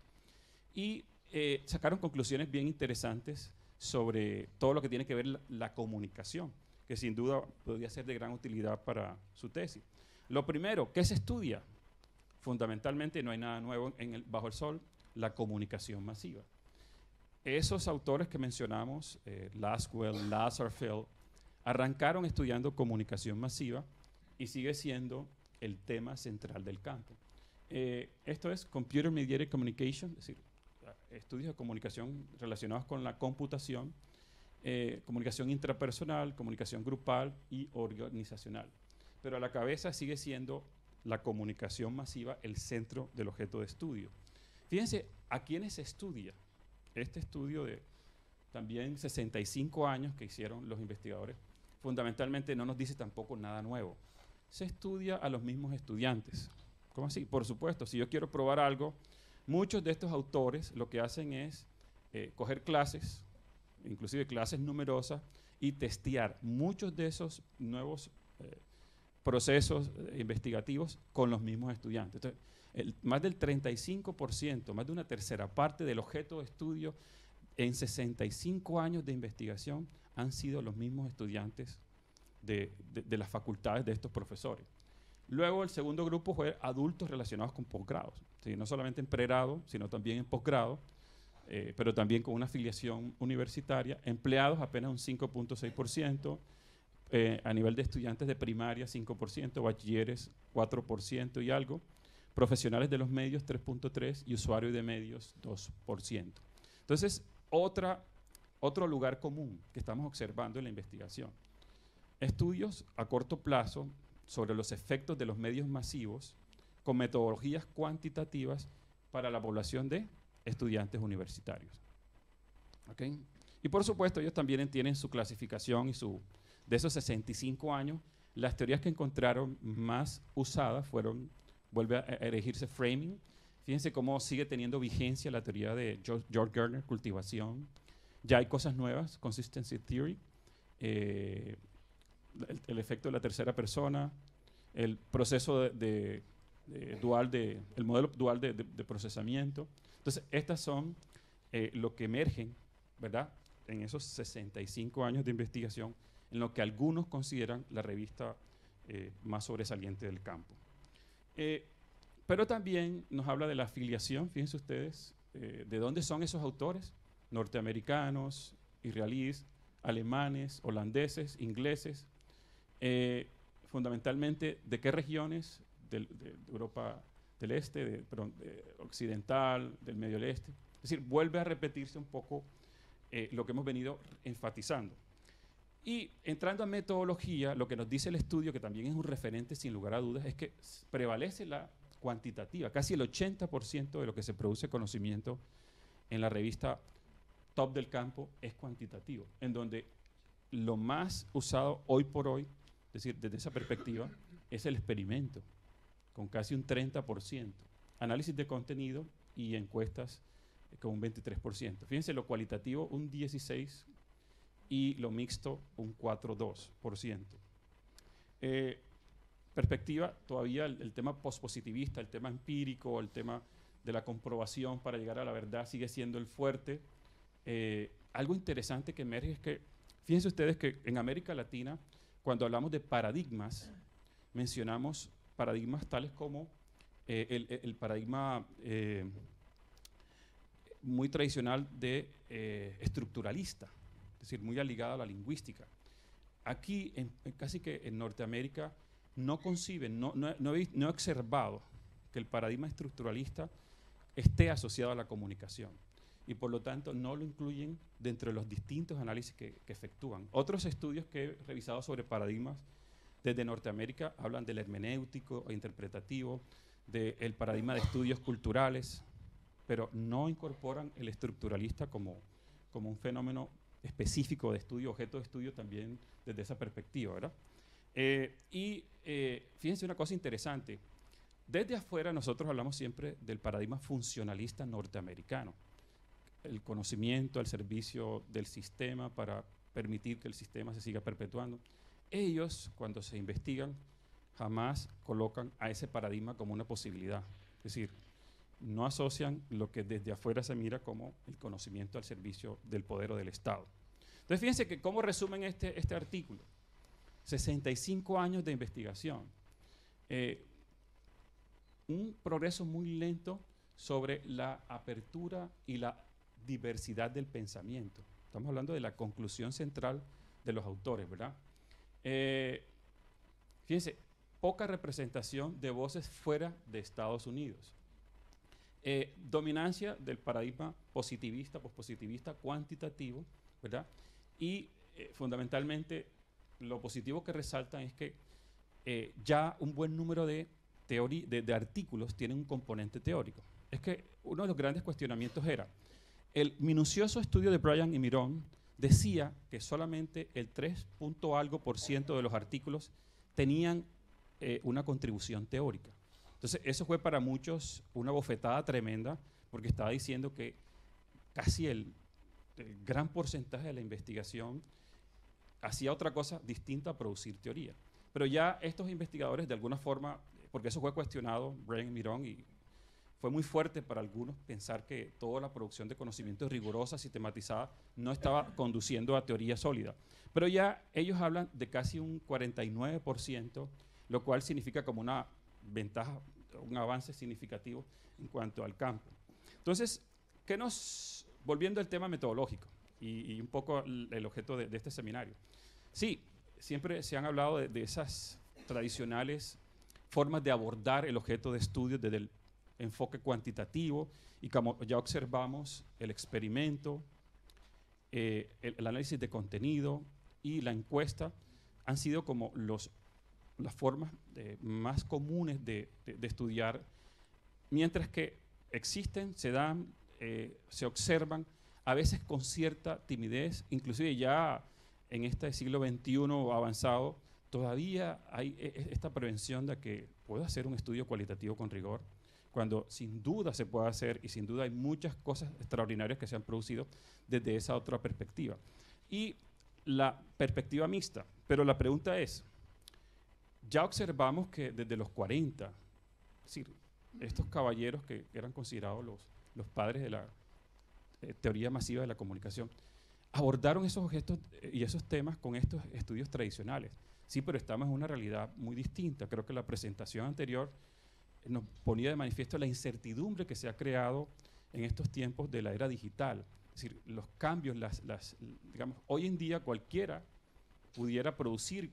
y eh, sacaron conclusiones bien interesantes sobre todo lo que tiene que ver la, la comunicación, que sin duda podría ser de gran utilidad para su tesis. Lo primero, ¿qué se estudia? Fundamentalmente, no hay nada nuevo en el, bajo el sol, la comunicación masiva. Esos autores que mencionamos, eh, Lasswell, Lasserfeld, arrancaron estudiando comunicación masiva y sigue siendo el tema central del campo. Eh, esto es Computer Mediated Communication, es decir, estudios de comunicación relacionados con la computación, eh, comunicación intrapersonal, comunicación grupal y organizacional. Pero a la cabeza sigue siendo la comunicación masiva el centro del objeto de estudio. Fíjense, ¿a quiénes se estudia? Este estudio de también sesenta y cinco años que hicieron los investigadores, fundamentalmente no nos dice tampoco nada nuevo. Se estudia a los mismos estudiantes. ¿Cómo así? Por supuesto, si yo quiero probar algo, muchos de estos autores lo que hacen es eh, coger clases, inclusive clases numerosas, y testear muchos de esos nuevos eh, procesos eh, investigativos con los mismos estudiantes. Entonces, el, más del treinta y cinco por ciento, más de una tercera parte del objeto de estudio en sesenta y cinco años de investigación han sido los mismos estudiantes de, de, de las facultades de estos profesores. Luego el segundo grupo fue adultos relacionados con posgrados, ¿sí? No solamente en pregrado, sino también en posgrado, eh, pero también con una afiliación universitaria. Empleados apenas un cinco punto seis por ciento, eh, a nivel de estudiantes de primaria cinco por ciento, bachilleres cuatro por ciento y algo, profesionales de los medios tres punto tres por ciento y usuarios de medios dos por ciento. Entonces, otra, otro lugar común que estamos observando en la investigación. Estudios a corto plazo sobre los efectos de los medios masivos con metodologías cuantitativas para la población de estudiantes universitarios. ¿Okay? Y por supuesto, ellos también tienen su clasificación y su, de esos sesenta y cinco años, las teorías que encontraron más usadas fueron, vuelve a erigirse framing. Fíjense cómo sigue teniendo vigencia la teoría de George Gardner, cultivación. Ya hay cosas nuevas, consistency theory, eh, el, el efecto de la tercera persona, el proceso de, de, de dual, de, el modelo dual de, de, de procesamiento. Entonces, estas son eh, lo que emergen, ¿verdad?, en esos sesenta y cinco años de investigación, en lo que algunos consideran la revista eh, más sobresaliente del campo. Eh, Pero también nos habla de la afiliación, fíjense ustedes, eh, de dónde son esos autores, norteamericanos, israelíes, alemanes, holandeses, ingleses, eh, fundamentalmente de qué regiones del, de, de Europa del Este, de, perdón, de occidental, del Medio del Este. Es decir, vuelve a repetirse un poco eh, lo que hemos venido enfatizando. Y entrando a metodología, lo que nos dice el estudio, que también es un referente sin lugar a dudas, es que prevalece la cuantitativa. Casi el ochenta por ciento de lo que se produce conocimiento en la revista Top del Campo es cuantitativo, en donde lo más usado hoy por hoy, es decir, desde esa perspectiva, es el experimento, con casi un treinta por ciento. Análisis de contenido y encuestas eh, con un veintitrés por ciento. Fíjense, lo cualitativo un dieciséis por ciento y lo mixto un cuatro punto dos por ciento. Eh, perspectiva, todavía el, el tema pospositivista, el tema empírico, el tema de la comprobación para llegar a la verdad sigue siendo el fuerte. Eh, algo interesante que emerge es que, fíjense ustedes que en América Latina, cuando hablamos de paradigmas, mencionamos paradigmas tales como eh, el, el paradigma eh, muy tradicional de eh, estructuralista, es decir, muy ligado a la lingüística. Aquí, en, en casi que en Norteamérica, no conciben, no, no, no, he, no he observado que el paradigma estructuralista esté asociado a la comunicación y por lo tanto no lo incluyen dentro de los distintos análisis que, que efectúan. Otros estudios que he revisado sobre paradigmas desde Norteamérica hablan del hermenéutico o interpretativo, del paradigma de estudios culturales, pero no incorporan el estructuralista como, como un fenómeno específico de estudio, objeto de estudio también desde esa perspectiva, ¿verdad? Eh, y eh, fíjense una cosa interesante. Desde afuera nosotros hablamos siempre del paradigma funcionalista norteamericano. El conocimiento al servicio del sistema para permitir que el sistema se siga perpetuando. Ellos, cuando se investigan, jamás colocan a ese paradigma como una posibilidad. Es decir, no asocian lo que desde afuera se mira como el conocimiento al servicio del poder o del Estado. Entonces, fíjense que cómo resumen este, este artículo. sesenta y cinco años de investigación. Eh, un progreso muy lento sobre la apertura y la diversidad del pensamiento. Estamos hablando de la conclusión central de los autores, ¿verdad? Eh, fíjense, poca representación de voces fuera de Estados Unidos. Eh, dominancia del paradigma positivista, pospositivista, cuantitativo, ¿verdad? y eh, fundamentalmente lo positivo que resaltan es que eh, ya un buen número de, de, de artículos tienen un componente teórico. Es que uno de los grandes cuestionamientos era, el minucioso estudio de Bryan y Mirón decía que solamente el tres punto algo por ciento de los artículos tenían eh, una contribución teórica. Entonces, eso fue para muchos una bofetada tremenda, porque estaba diciendo que casi el, el gran porcentaje de la investigación hacía otra cosa distinta a producir teoría. Pero ya estos investigadores, de alguna forma, porque eso fue cuestionado, Bryan y Mirón, y fue muy fuerte para algunos pensar que toda la producción de conocimiento rigurosa, sistematizada, no estaba conduciendo a teoría sólida. Pero ya ellos hablan de casi un cuarenta y nueve por ciento, lo cual significa como una ventaja, un avance significativo en cuanto al campo. Entonces, ¿qué nos, volviendo al tema metodológico y, y un poco el, el objeto de, de este seminario? Sí, siempre se han hablado de, de esas tradicionales formas de abordar el objeto de estudio desde el enfoque cuantitativo, y como ya observamos, el experimento, eh, el, el análisis de contenido y la encuesta han sido como los, las formas de, más comunes de, de, de estudiar, mientras que existen, se dan, eh, se observan, a veces con cierta timidez, inclusive ya en este siglo veintiuno avanzado, todavía hay esta prevención de que puedo hacer un estudio cualitativo con rigor, cuando sin duda se puede hacer, y sin duda hay muchas cosas extraordinarias que se han producido desde esa otra perspectiva. Y la perspectiva mixta, pero la pregunta es, ya observamos que desde los cuarenta, es decir, estos caballeros que eran considerados los, los padres de la eh, teoría masiva de la comunicación, abordaron esos objetos eh, y esos temas con estos estudios tradicionales. Sí, pero estamos en una realidad muy distinta. Creo que la presentación anterior nos ponía de manifiesto la incertidumbre que se ha creado en estos tiempos de la era digital. Es decir, los cambios, las, las, digamos, hoy en día cualquiera pudiera producir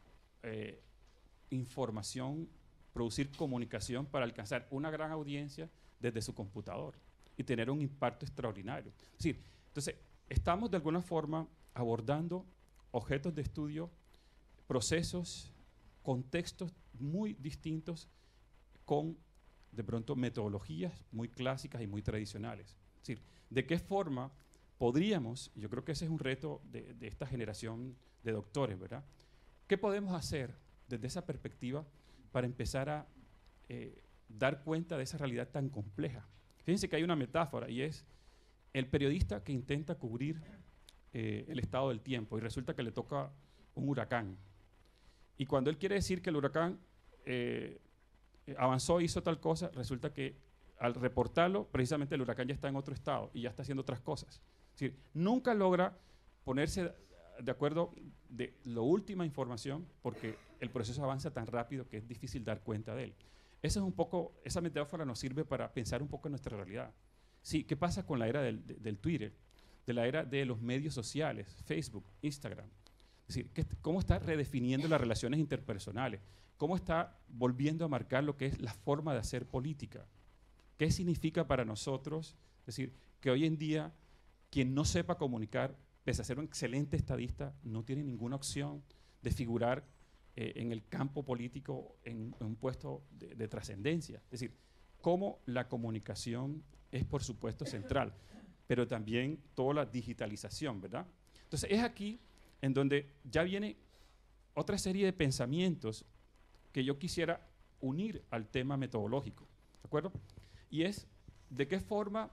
eh, información, producir comunicación para alcanzar una gran audiencia desde su computador y tener un impacto extraordinario. Es decir, entonces, estamos de alguna forma abordando objetos de estudio, procesos, contextos muy distintos, con, de pronto, metodologías muy clásicas y muy tradicionales. Es decir, ¿de qué forma podríamos, yo creo que ese es un reto de, de esta generación de doctores, ¿verdad? ¿Qué podemos hacer desde esa perspectiva para empezar a eh, dar cuenta de esa realidad tan compleja? Fíjense que hay una metáfora, y es el periodista que intenta cubrir eh, el estado del tiempo y resulta que le toca un huracán. Y cuando él quiere decir que el huracán eh, avanzó, hizo tal cosa, resulta que al reportarlo, precisamente el huracán ya está en otro estado y ya está haciendo otras cosas. Es decir, nunca logra ponerse de acuerdo de la última información porque el proceso avanza tan rápido que es difícil dar cuenta de él. Eso es un poco, esa metáfora nos sirve para pensar un poco en nuestra realidad. Sí, ¿qué pasa con la era del, de, del Twitter, de la era de los medios sociales, Facebook, Instagram? Es decir, ¿qué, ¿cómo está redefiniendo las relaciones interpersonales? ¿Cómo está volviendo a marcar lo que es la forma de hacer política? ¿Qué significa para nosotros? Es decir, que hoy en día quien no sepa comunicar, pese a ser un excelente estadista, no tiene ninguna opción de figurar eh, en el campo político en, en un puesto de, de trascendencia. Es decir, cómo la comunicación es, por supuesto, central, pero también toda la digitalización, ¿verdad? Entonces, es aquí en donde ya viene otra serie de pensamientos que yo quisiera unir al tema metodológico, ¿de acuerdo? Y es, ¿de qué forma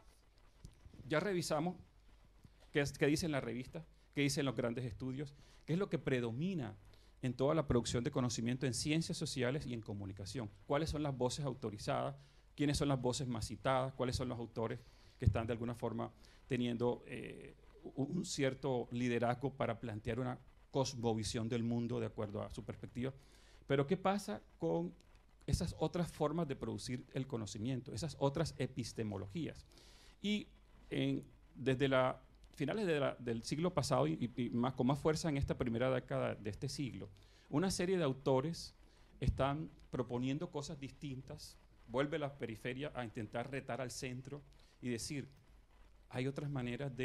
ya revisamos qué, es, qué dicen las revistas, qué dicen los grandes estudios, qué es lo que predomina en toda la producción de conocimiento en ciencias sociales y en comunicación? ¿Cuáles son las voces autorizadas? ¿Quiénes son las voces más citadas? ¿Cuáles son los autores que están de alguna forma teniendo eh, un cierto liderazgo para plantear una cosmovisión del mundo de acuerdo a su perspectiva? Pero ¿qué pasa con esas otras formas de producir el conocimiento, esas otras epistemologías? Y en, desde la finales de la, del siglo pasado y, y más, con más fuerza en esta primera década de este siglo, una serie de autores están proponiendo cosas distintas, vuelve la periferia a intentar retar al centro y decir, hay otras maneras de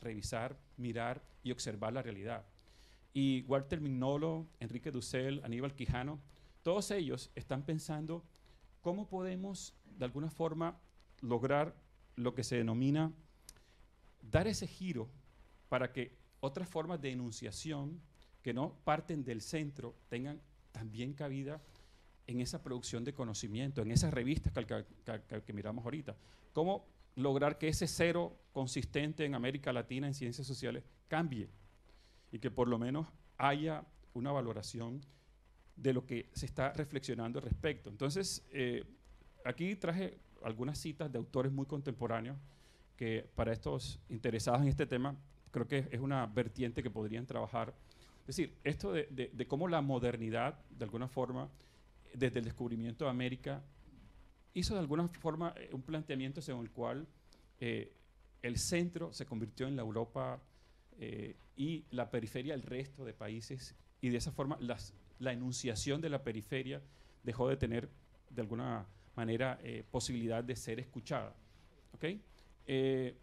revisar, mirar y observar la realidad. Y Walter Mignolo, Enrique Dussel, Aníbal Quijano, todos ellos están pensando cómo podemos de alguna forma lograr lo que se denomina dar ese giro para que otras formas de enunciación que no parten del centro tengan también cabida en esa producción de conocimiento, en esas revistas que, que, que, que miramos ahorita. Cómo lograr que ese cero consistente en América Latina en ciencias sociales cambie y que por lo menos haya una valoración de lo que se está reflexionando al respecto. Entonces, eh, aquí traje algunas citas de autores muy contemporáneos que para estos interesados en este tema creo que es una vertiente que podrían trabajar. Es decir, esto de, de, de cómo la modernidad, de alguna forma, desde el descubrimiento de América, hizo de alguna forma un planteamiento según el cual eh, el centro se convirtió en la Europa eh, y la periferia el resto de países, y de esa forma las, la enunciación de la periferia dejó de tener de alguna manera eh, posibilidad de ser escuchada. ¿Okay? Eh,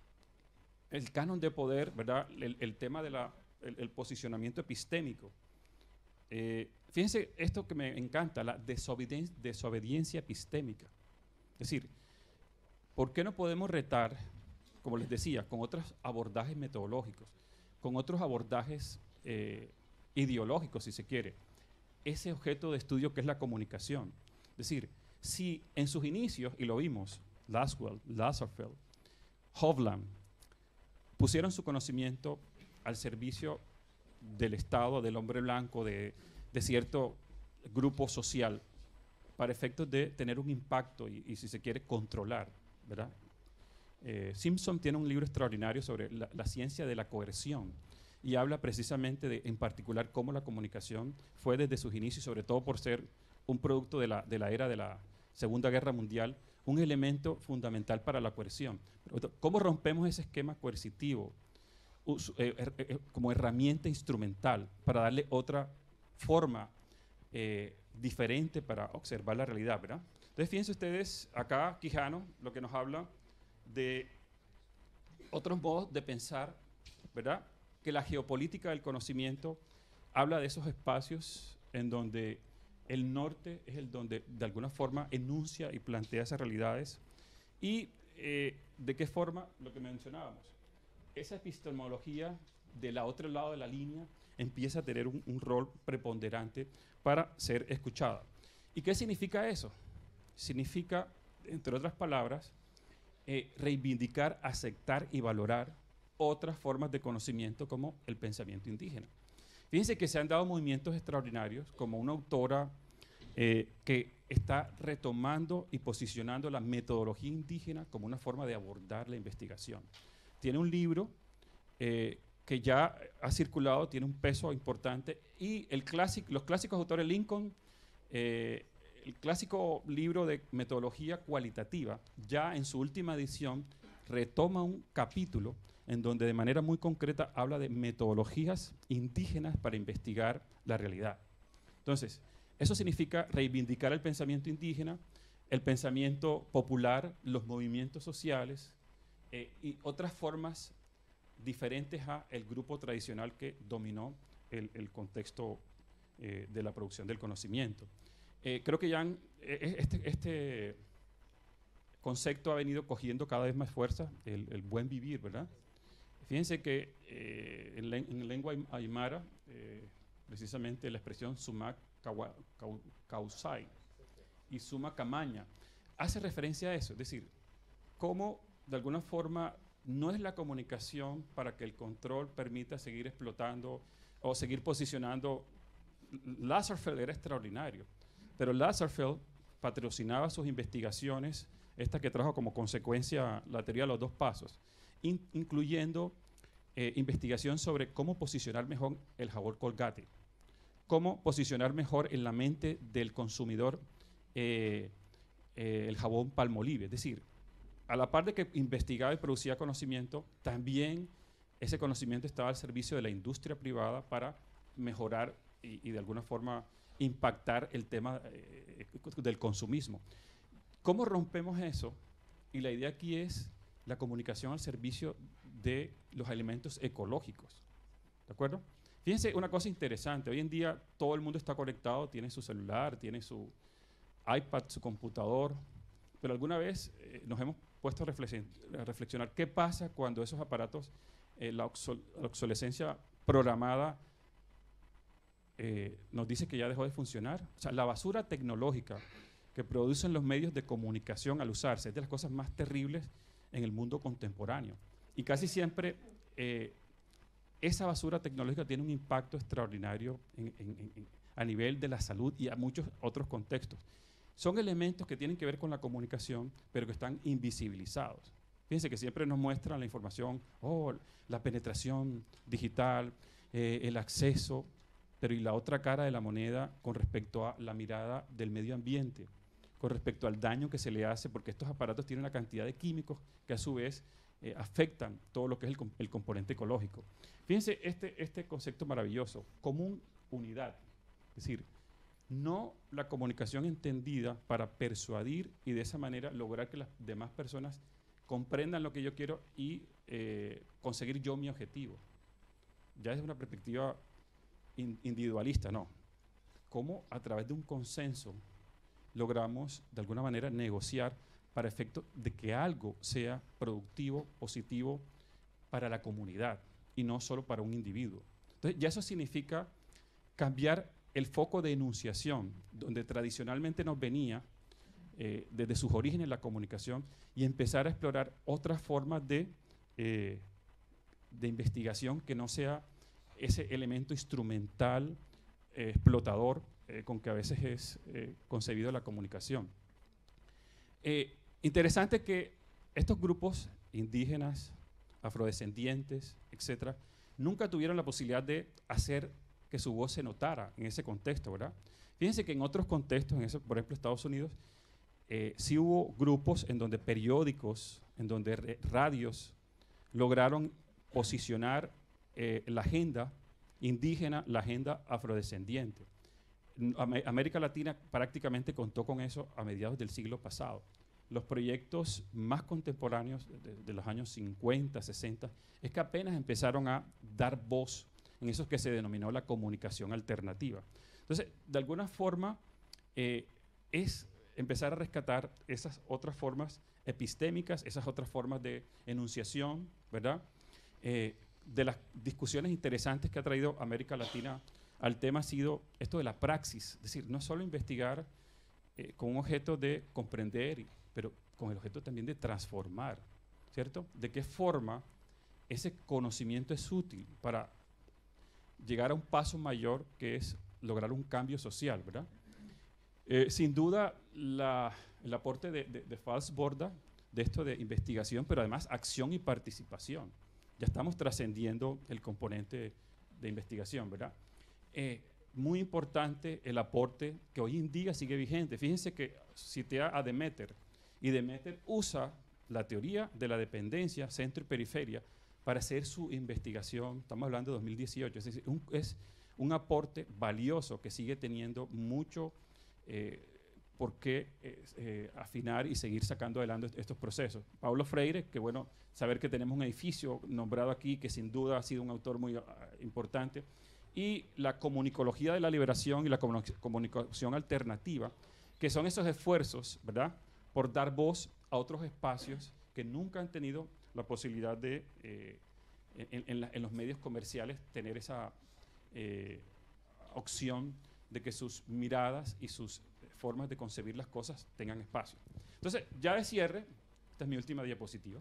el canon de poder, ¿verdad? El, el tema del el, el posicionamiento epistémico. Eh, fíjense esto que me encanta, la desobediencia, desobediencia epistémica. Es decir, ¿por qué no podemos retar, como les decía, con otros abordajes metodológicos, con otros abordajes eh, ideológicos, si se quiere, ese objeto de estudio que es la comunicación? Es decir, si en sus inicios, y lo vimos, Lasswell, Lasserfeld, Hovland, pusieron su conocimiento al servicio del Estado, del hombre blanco, de, de cierto grupo social, para efectos de tener un impacto y, y si se quiere, controlar, ¿verdad? Eh, Simpson tiene un libro extraordinario sobre la, la ciencia de la coerción y habla precisamente de, en particular, cómo la comunicación fue desde sus inicios, sobre todo por ser un producto de la, de la era de la Segunda Guerra Mundial, un elemento fundamental para la coerción. Pero, ¿cómo rompemos ese esquema coercitivo us, eh, eh, como herramienta instrumental para darle otra forma eh, diferente para observar la realidad, ¿verdad? Entonces, fíjense ustedes, acá Quijano lo que nos habla de otros modos de pensar, ¿verdad? Que la geopolítica del conocimiento habla de esos espacios en donde el norte es el donde de alguna forma enuncia y plantea esas realidades y eh, de qué forma, lo que mencionábamos, esa epistemología del otro lado de la línea empieza a tener un, un rol preponderante para ser escuchada. ¿Y qué significa eso? Significa, entre otras palabras, eh, reivindicar, aceptar y valorar otras formas de conocimiento como el pensamiento indígena. Fíjense que se han dado movimientos extraordinarios, como una autora eh, que está retomando y posicionando la metodología indígena como una forma de abordar la investigación. Tiene un libro eh, que ya ha circulado, tiene un peso importante, y el clásico, los clásicos autores Lincoln, eh, el clásico libro de metodología cualitativa, ya en su última edición retoma un capítulo en donde de manera muy concreta habla de metodologías indígenas para investigar la realidad. Entonces, eso significa reivindicar el pensamiento indígena, el pensamiento popular, los movimientos sociales eh, y otras formas diferentes a el grupo tradicional que dominó el, el contexto eh, de la producción del conocimiento. Eh, creo que ya han, eh, este, este concepto ha venido cogiendo cada vez más fuerza, el, el buen vivir, ¿verdad? Fíjense que eh, en, len en lengua aymara, eh, precisamente la expresión sumac causai y suma camaña hace referencia a eso, es decir, cómo de alguna forma no es la comunicación para que el control permita seguir explotando o seguir posicionando. Lasserfeld era extraordinario, pero Lasserfeld patrocinaba sus investigaciones, esta que trajo como consecuencia la teoría de los dos pasos, In, incluyendo eh, investigación sobre cómo posicionar mejor el jabón Colgate, cómo posicionar mejor en la mente del consumidor eh, eh, el jabón Palmolive. Es decir, a la par de que investigaba y producía conocimiento, también ese conocimiento estaba al servicio de la industria privada para mejorar y, y de alguna forma impactar el tema eh, del consumismo. ¿Cómo rompemos eso? Y la idea aquí es la comunicación al servicio de los elementos ecológicos. ¿De acuerdo? Fíjense una cosa interesante. Hoy en día todo el mundo está conectado, tiene su celular, tiene su iPad, su computador, pero alguna vez eh, nos hemos puesto a, reflexionar, a reflexionar qué pasa cuando esos aparatos, eh, la, obsol la obsolescencia programada eh, nos dice que ya dejó de funcionar. O sea, la basura tecnológica que producen los medios de comunicación al usarse es de las cosas más terribles en el mundo contemporáneo. Y casi siempre eh, esa basura tecnológica tiene un impacto extraordinario en, en, en, a nivel de la salud y a muchos otros contextos. Son elementos que tienen que ver con la comunicación, pero que están invisibilizados. Fíjense que siempre nos muestran la información, oh, la penetración digital, eh, el acceso, pero y la otra cara de la moneda con respecto a la mirada del medio ambiente, con respecto al daño que se le hace, porque estos aparatos tienen una cantidad de químicos que a su vez eh, afectan todo lo que es el, comp el componente ecológico. Fíjense este, este concepto maravilloso, común unidad, es decir, no la comunicación entendida para persuadir y de esa manera lograr que las demás personas comprendan lo que yo quiero y eh, conseguir yo mi objetivo. Ya es una perspectiva in individualista, no. Cómo a través de un consenso logramos de alguna manera negociar para efecto de que algo sea productivo, positivo para la comunidad y no solo para un individuo. Entonces ya eso significa cambiar el foco de enunciación, donde tradicionalmente nos venía eh, desde sus orígenes la comunicación, y empezar a explorar otras formas de, eh, de investigación que no sea ese elemento instrumental, eh, explotador, eh, con que a veces es eh, concebido la comunicación. Eh, interesante que estos grupos indígenas, afrodescendientes, etcétera, nunca tuvieron la posibilidad de hacer que su voz se notara en ese contexto, ¿verdad? Fíjense que en otros contextos, en eso, por ejemplo, Estados Unidos, eh, sí hubo grupos en donde periódicos, en donde radios lograron posicionar eh, la agenda indígena, la agenda afrodescendiente. Am América Latina prácticamente contó con eso a mediados del siglo pasado. Los proyectos más contemporáneos de, de los años cincuenta, sesenta, es que apenas empezaron a dar voz en eso que se denominó la comunicación alternativa. Entonces, de alguna forma, eh, es empezar a rescatar esas otras formas epistémicas, esas otras formas de enunciación, ¿verdad? Eh, de las discusiones interesantes que ha traído América Latina al tema ha sido esto de la praxis, es decir, no solo investigar eh, con un objeto de comprender, pero con el objeto también de transformar, ¿cierto? De qué forma ese conocimiento es útil para llegar a un paso mayor, que es lograr un cambio social, ¿verdad? Eh, sin duda, la, el aporte de, de, de Fals Borda, de esto de investigación, pero además acción y participación. Ya estamos trascendiendo el componente de investigación, ¿verdad? Eh, muy importante el aporte que hoy en día sigue vigente. Fíjense que cité a Demeter, y Demeter usa la teoría de la dependencia, centro y periferia, para hacer su investigación. Estamos hablando de dos mil dieciocho, es decir, un, es un aporte valioso que sigue teniendo mucho eh, por qué eh, eh, afinar y seguir sacando adelante estos procesos. Paulo Freire, que bueno, saber que tenemos un edificio nombrado aquí, que sin duda ha sido un autor muy uh, importante, y la comunicología de la liberación y la comunicación alternativa, que son esos esfuerzos, ¿verdad?, por dar voz a otros espacios que nunca han tenido la posibilidad de, eh, en, en, la, en los medios comerciales, tener esa eh, opción de que sus miradas y sus formas de concebir las cosas tengan espacio. Entonces, ya de cierre, esta es mi última diapositiva.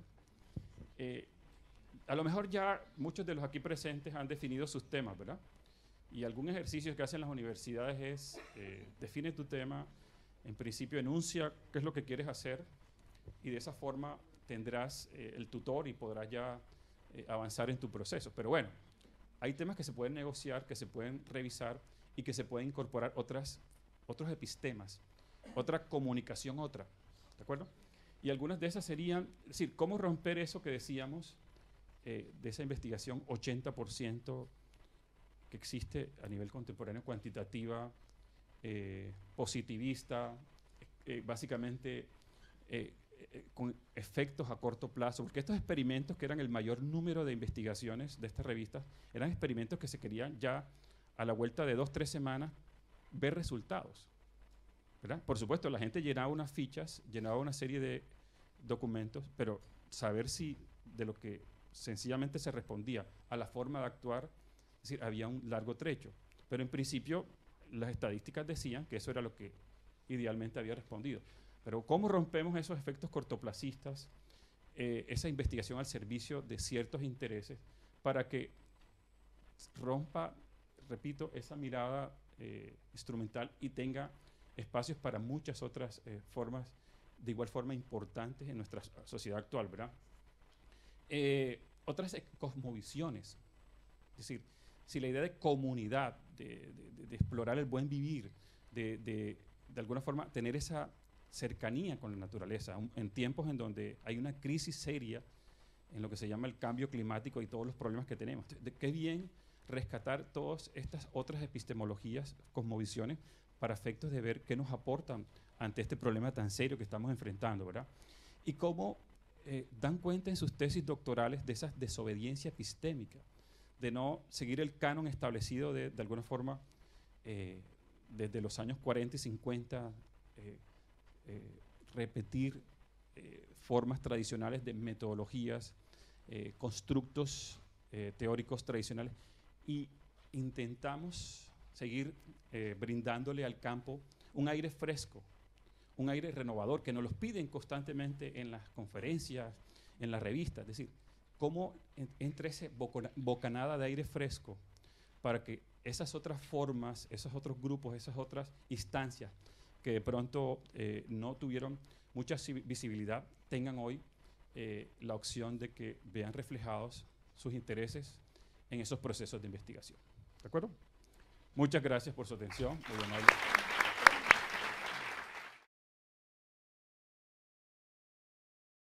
Eh, a lo mejor ya muchos de los aquí presentes han definido sus temas, ¿verdad? Y algún ejercicio que hacen las universidades es, eh, define tu tema, en principio enuncia qué es lo que quieres hacer, y de esa forma tendrás eh, el tutor y podrás ya eh, avanzar en tu proceso. Pero bueno, hay temas que se pueden negociar, que se pueden revisar y que se pueden incorporar otras, otros epistemas, otra comunicación, otra, ¿de acuerdo? Y algunas de esas serían, es decir, cómo romper eso que decíamos eh, de esa investigación ochenta por ciento que existe a nivel contemporáneo, cuantitativa, eh, positivista, eh, básicamente eh, eh, con efectos a corto plazo, porque estos experimentos, que eran el mayor número de investigaciones de estas revistas, eran experimentos que se querían ya a la vuelta de dos, tres semanas ver resultados, ¿verdad? Por supuesto, la gente llenaba unas fichas, llenaba una serie de documentos, pero saber si de lo que sencillamente se respondía a la forma de actuar, es decir, había un largo trecho. Pero en principio las estadísticas decían que eso era lo que idealmente había respondido. Pero ¿cómo rompemos esos efectos cortoplacistas, eh, esa investigación al servicio de ciertos intereses, para que rompa, repito, esa mirada eh, instrumental y tenga espacios para muchas otras eh, formas, de igual forma importantes en nuestra sociedad actual, ¿verdad? Eh, otras eh, cosmovisiones, es decir, si la idea de comunidad, de, de, de explorar el buen vivir, de, de, de alguna forma tener esa cercanía con la naturaleza, un, en tiempos en donde hay una crisis seria en lo que se llama el cambio climático y todos los problemas que tenemos. De, qué bien rescatar todas estas otras epistemologías, cosmovisiones, para efectos de ver qué nos aportan ante este problema tan serio que estamos enfrentando, ¿verdad? Y cómo eh, dan cuenta en sus tesis doctorales de esa desobediencia epistémica, de no seguir el canon establecido de, de alguna forma eh, desde los años cuarenta y cincuenta, eh, eh, repetir eh, formas tradicionales de metodologías, eh, constructos eh, teóricos tradicionales, y intentamos seguir eh, brindándole al campo un aire fresco, un aire renovador, que nos los piden constantemente en las conferencias, en las revistas. Es decir, cómo en, entre esa bocanada de aire fresco para que esas otras formas, esos otros grupos, esas otras instancias que de pronto eh, no tuvieron mucha visibilidad, tengan hoy eh, la opción de que vean reflejados sus intereses en esos procesos de investigación. ¿De acuerdo? Muchas gracias por su atención. Muy amable.